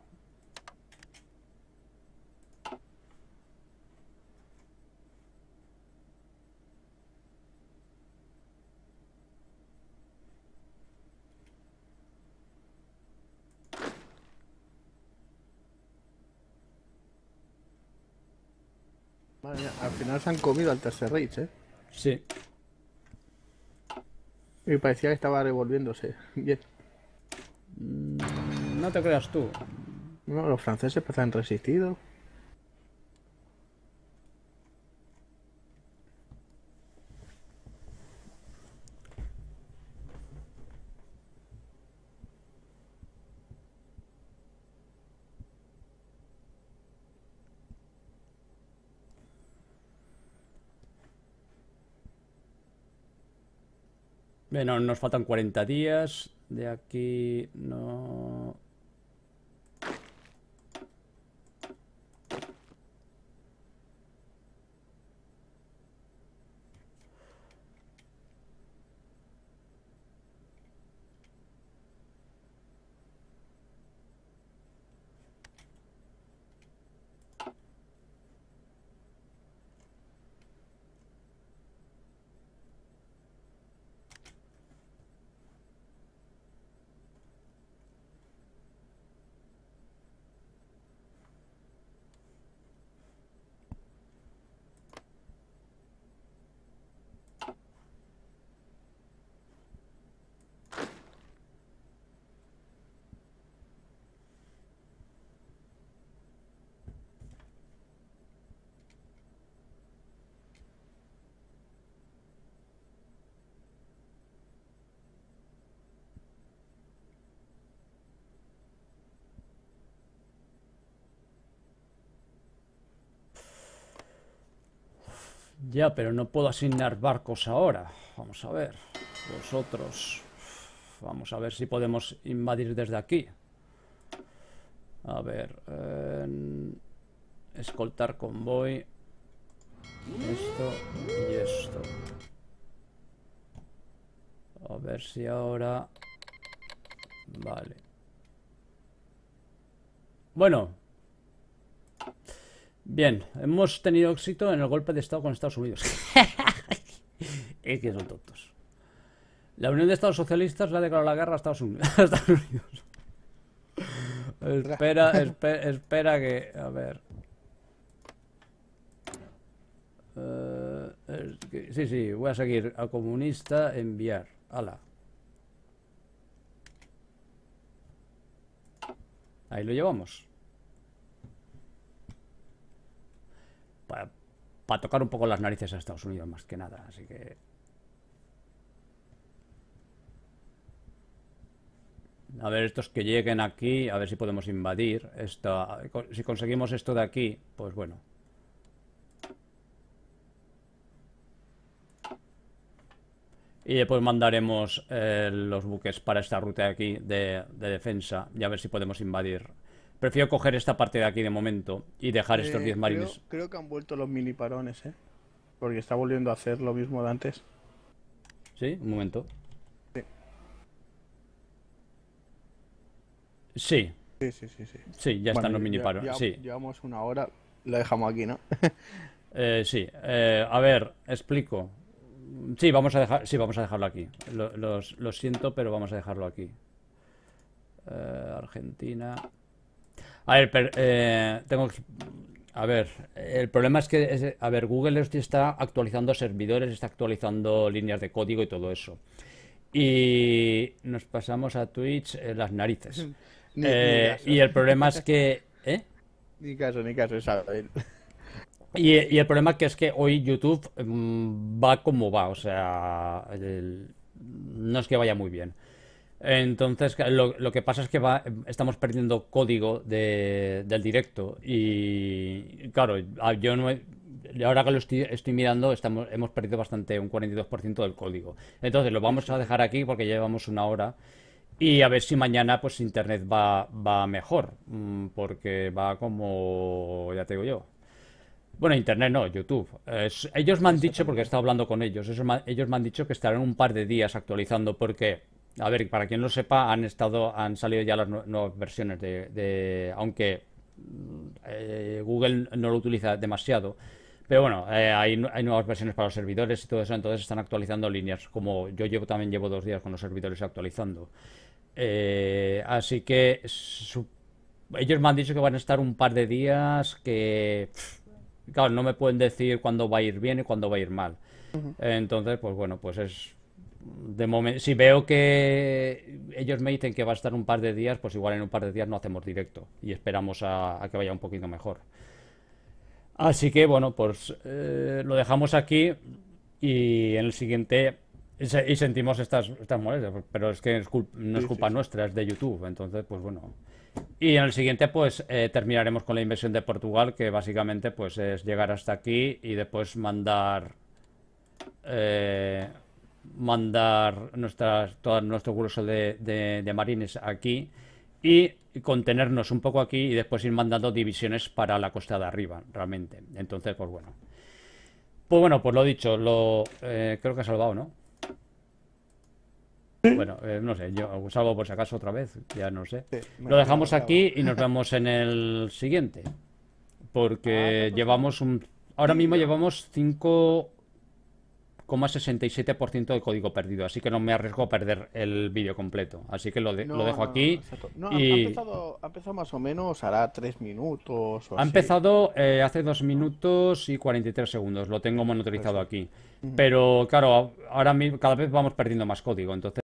Madre mía, al final se han comido al Tercer Reich, ¿eh? Sí. Y parecía que estaba revolviéndose. Bien. Mm, no te creas tú. No, los franceses pues han resistido. Bueno, nos faltan cuarenta días. De aquí no... Ya, pero no puedo asignar barcos ahora. Vamos a ver. Vosotros. Vamos a ver si podemos invadir desde aquí. A ver. Eh, escoltar convoy. Esto y esto. A ver si ahora... Vale. Bueno. Bien, hemos tenido éxito en el golpe de estado con Estados Unidos. Es que son tontos. La Unión de Estados Socialistas le ha declarado la guerra a Estados Unidos. A Estados Unidos. espera, espera, espera que... A ver. Uh, es que, sí, sí, voy a seguir a comunista, enviar. Ala. Ahí lo llevamos. Para, para tocar un poco las narices a Estados Unidos, más que nada, así que... A ver, estos que lleguen aquí, a ver si podemos invadir. Esto, si conseguimos esto de aquí, pues bueno. Y después mandaremos eh, los buques para esta ruta de aquí de, de defensa y a ver si podemos invadir. Prefiero coger esta parte de aquí de momento y dejar estos Eh, diez marines. Creo, creo que han vuelto los mini parones, ¿eh? Porque está volviendo a hacer lo mismo de antes. ¿Sí? Un momento. Sí. Sí. Sí, sí, sí, sí. Sí, ya Bueno, están los mini ya- paros. ya- Sí. Llevamos una hora, la dejamos aquí, ¿no? Eh, sí. Eh, a ver, explico. Sí, vamos a dejar, sí, vamos a dejarlo aquí. Lo, los, lo siento, pero vamos a dejarlo aquí. Eh, Argentina. A ver, per- eh, tengo que... A ver, el problema es que, es- a ver, Google est- está actualizando servidores, está actualizando líneas de código y todo eso. Y nos pasamos a Twitch eh, las narices. Ni, ni Eh, caso. y el problema es que... ¿eh? Ni caso, ni caso, Isabel. Y, y el problema que es que hoy YouTube mm, va como va, o sea, el- no es que vaya muy bien. Entonces, ca- lo, lo que pasa es que va, estamos perdiendo código de- del directo y, claro, a- yo no he- ahora que lo estoy, estoy mirando, estamos, hemos perdido bastante, un cuarenta y dos por ciento del código. Entonces, lo vamos a dejar aquí porque ya llevamos una hora y a ver si mañana pues internet va, va mejor, mm, porque va como, ya te digo yo. Bueno, internet no, YouTube. Es- ellos me han dicho, porque he estado hablando con ellos, eso me- ellos me han dicho que estarán un par de días actualizando porque, a ver, para quien no sepa, han estado, han salido ya las nue- nuevas versiones de, de- aunque mm, eh, Google no lo utiliza demasiado, pero bueno, eh, hay, nu- hay nuevas versiones para los servidores y todo eso, entonces están actualizando líneas, como yo llevo también llevo dos días con los servidores actualizando. Eh, así que su- ellos me han dicho que van a estar un par de días que... Claro, no me pueden decir cuándo va a ir bien y cuándo va a ir mal. Entonces, pues bueno, pues es de momento. Si veo que ellos me dicen que va a estar un par de días, pues igual en un par de días no hacemos directo y esperamos a, a que vaya un poquito mejor. Así que bueno, pues eh, lo dejamos aquí y en el siguiente y, se- y sentimos estas, estas molestias, pero es que es cul- no es Sí, sí, culpa sí. nuestra, es de YouTube. Entonces, pues bueno. Y en el siguiente, pues eh, terminaremos con la inversión de Portugal, que básicamente pues es llegar hasta aquí y después mandar eh, mandar nuestras, todo nuestro grueso de, de- de marines aquí y contenernos un poco aquí y después ir mandando divisiones para la costa de arriba, realmente. Entonces, pues bueno. Pues bueno, pues lo dicho, lo eh, creo que he salvado, ¿no? Bueno, eh, no sé, yo salvo por si acaso otra vez, ya no sé. Sí, me- Lo dejamos me acabo. aquí y nos vemos en el siguiente. Ah, Porque pues, llevamos un... Ahora mismo llevamos cinco coma sesenta y siete por ciento de código perdido, así que no me arriesgo a perder el vídeo completo. Así que lo, de- lo No, dejo no, no, aquí. exacto. No, ha, ha Y empezado, ha empezado más o menos, hará tres minutos o ha así. empezado eh, hace dos minutos y cuarenta y tres segundos. Lo tengo monitorizado aquí. Pero claro, ahora mismo cada vez vamos perdiendo más código, entonces...